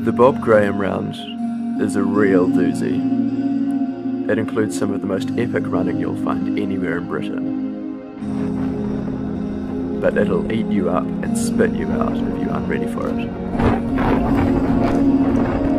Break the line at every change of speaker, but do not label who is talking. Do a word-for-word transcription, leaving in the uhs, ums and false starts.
The Bob Graham round is a real doozy. It includes some of the most epic running you'll find anywhere in Britain. But it'll eat you up and spit you out if you aren't ready for it.